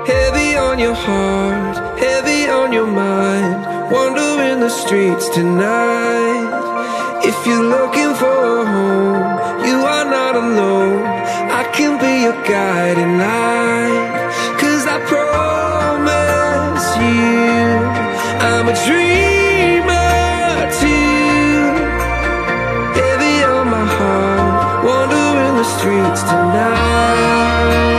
Heavy on your heart, heavy on your mind, wandering the streets tonight. If you're looking for a home, you are not alone. I can be your guiding light, 'cause I promise you I'm a dreamer too. Heavy on my heart, wandering the streets tonight.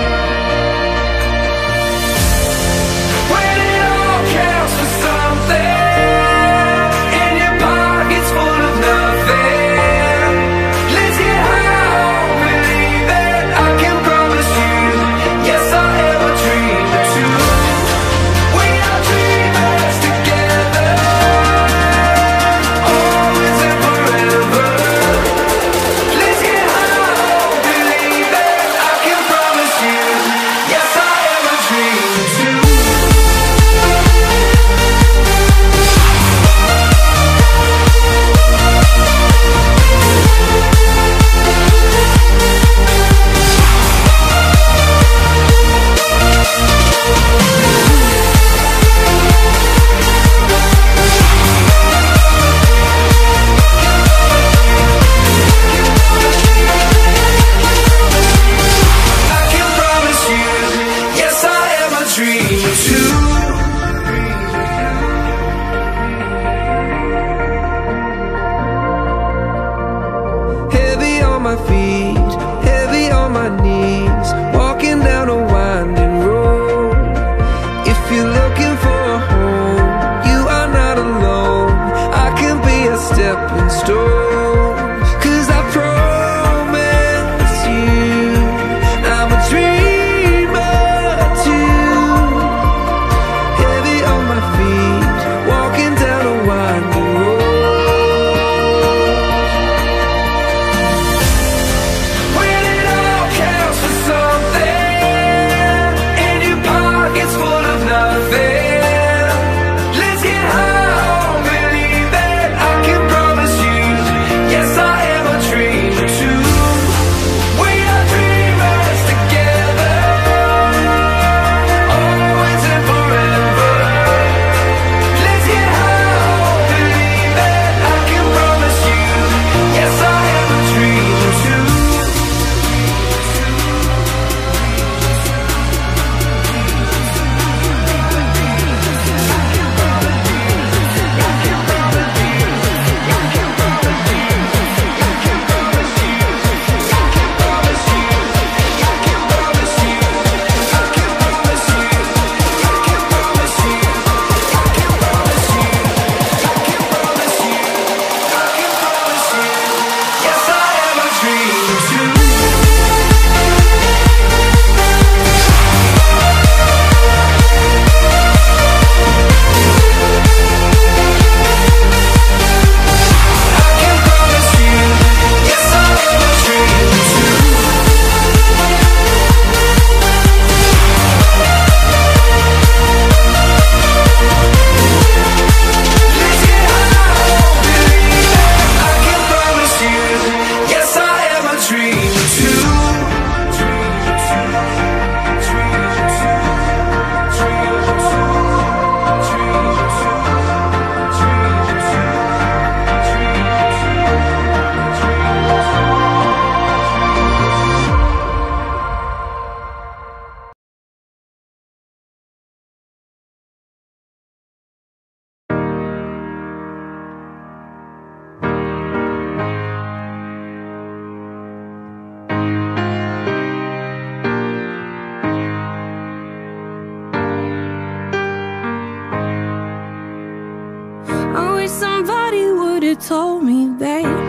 Told me, babe,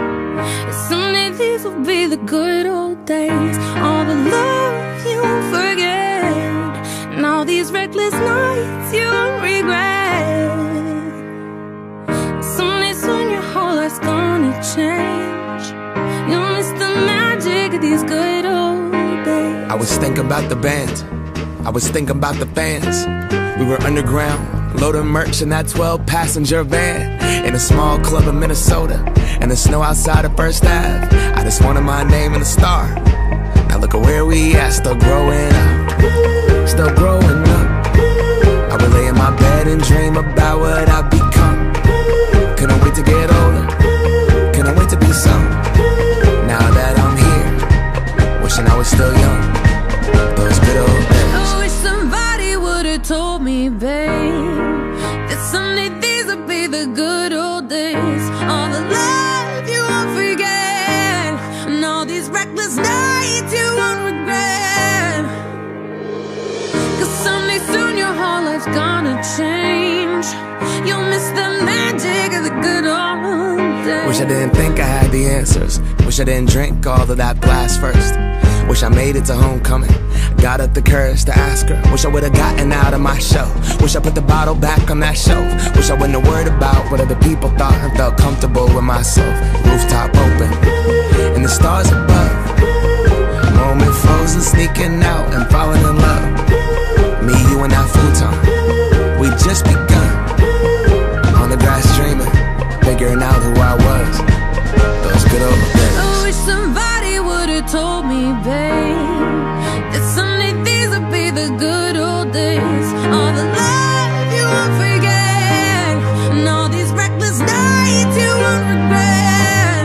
someday these will be the good old days. All the love you forget, and all these reckless nights you regret. Someday soon your whole life's gonna change. You'll miss the magic of these good old days. I was thinking about the band, I was thinking about the fans. We were underground, loading merch in that 12-passenger van, in a small club in Minnesota, and the snow outside of First Ave. I just wanted my name in the star. Now look at where we at, still growing up, still growing and dream about what I've become. Couldn't wait to get older, couldn't wait to be some. Now that I'm here, wishing I was still young. Those good old days. I wish somebody would've told me, babe, that someday these would be the good old days. All the love you won't forget, and all these reckless nights you won't regret. Cause someday soon your whole life's gonna change. You'll miss the magic of the good old days. Wish I didn't think I had the answers. Wish I didn't drink all of that glass first. Wish I made it to homecoming, got up the courage to ask her. Wish I would've gotten out of my shell. Wish I put the bottle back on that shelf. Wish I wouldn't have worried about what other people thought and felt comfortable with myself. Rooftop open, and the stars above. Moment frozen, sneaking out and falling in love. Me, you, and that futon, we just begun. On the grass dreaming, figuring out who I was. Those good old days. I wish somebody would've told me, babe, that someday these would be the good old days. All the love you won't forget, and all these reckless nights you won't regret.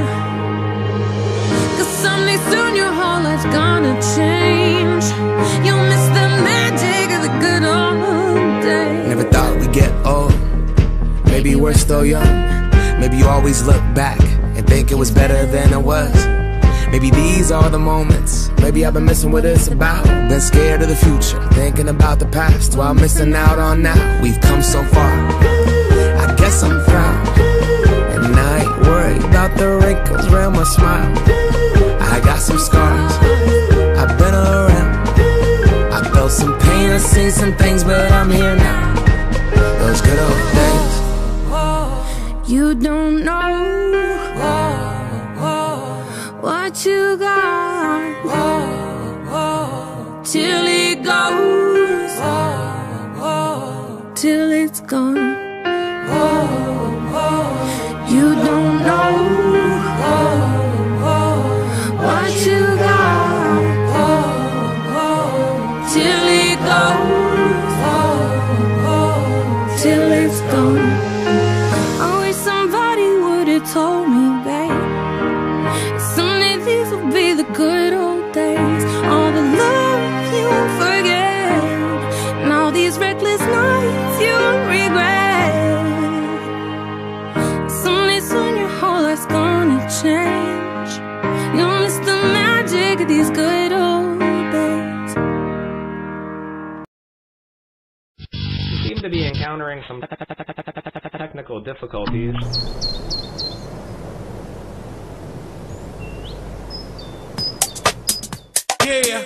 Cause someday soon your whole life's gonna change. You'll miss the magic of the good old days. Never thought we'd get old. Maybe we're still young. Maybe you always look back and think it was better than it was. Maybe these are the moments. Maybe I've been missing what it's about. Been scared of the future, thinking about the past while missing out on now. We've come so far, I guess I'm proud. And I ain't worried about the wrinkles around my smile. I got some scars, I've been around. I felt some pain, I've seen some things, but I'm here now. Those good old days. You don't know what you got till it goes, till it's gone. You don't know what you got till it goes, till it's gone. I wish somebody would've told me, babe, someday these will be the good old days. All the love you won't forget, and all these reckless nights you won't regret. Someday soon your whole life's gonna change. You'll miss the magic of these good old days. You seem to be encountering some technical difficulties. Yeah. Yeah.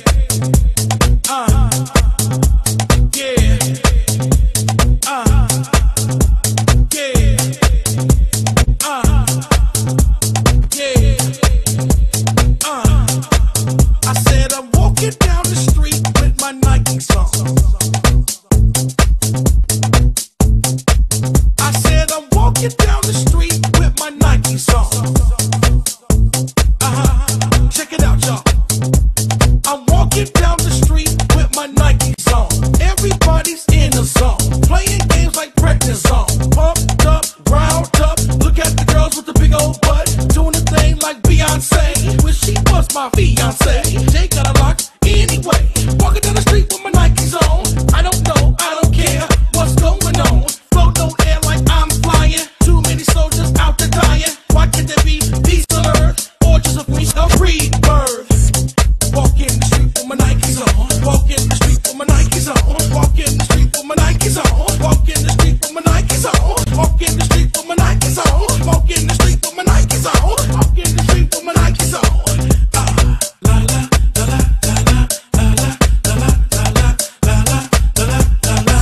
I said I'm walking down the street with my Nikes on. I said I'm walking down the street with my Nikes on. Check it out, y'all. I'm walking down the street with my Nikes on. Everybody's in the zone, playing games like pregnant zone. Pumped up, round up. Look at the girls with the big old butt, doing the thing like Beyonce. Wish she was my fiance. They got a lock anyway. Walking down the street with my Nikes on. I don't know, I don't care what's going on. Float no air like I'm flying. Too many soldiers out there dying. Why can't there be peace on earth, or just a piece of rebirth? Walk in the street with my Nikes on. Walk in the street with my Nikes on. Walk in the street with my Nikes on. Walk in the street with my Nikes on. Walk in the street with my Nikes on. Walk in the street with my Nikes on. Walk in the street with my Nikes on. La la la la la la la la la la la la la la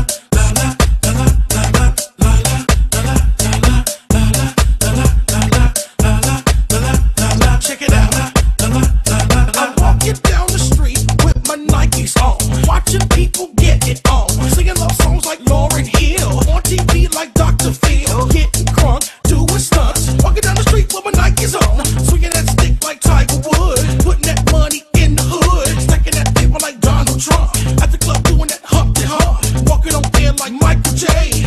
la. Check it out. I'm walking down the street with my Nikes on, watching people get it on, singing love songs like Lauryn Hill, on TV like Dr. Phil, getting crunk, doing stunts, walking down the street with my Nikes on, swinging that stick like Tiger Woods, putting that money in the hood, stacking that paper like Donald Trump, at the club doing that Humpty Hump, walking on air like Michael J.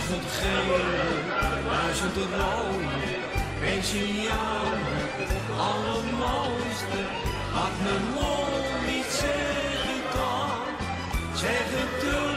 duizend gele, duizend rode. Beetje jou, allermooiste, wat mijn mond niet zeggen kan. Zeg het